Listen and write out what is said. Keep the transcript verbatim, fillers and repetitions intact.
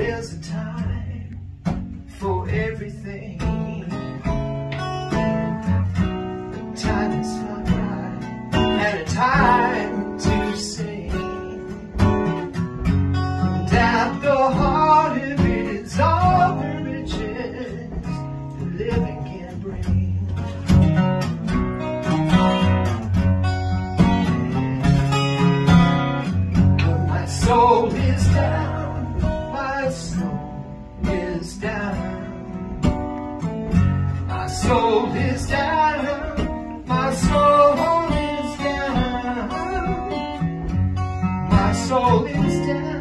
There's a time for everything. A time to smile and a time to sing. And at the heart of it is all the riches that living can bring. But my soul is down, my soul is down. My soul is down, my soul is down. My soul is down.